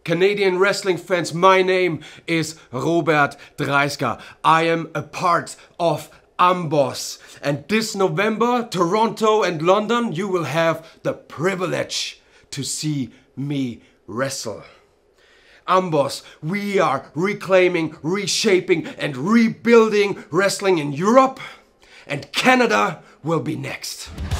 Canadian wrestling fans, my name is Robert Driessker. I am a part of AMBOSS. And this November, Toronto and London, you will have the privilege to see me wrestle. AMBOSS, we are reclaiming, reshaping and rebuilding wrestling in Europe, and Canada will be next.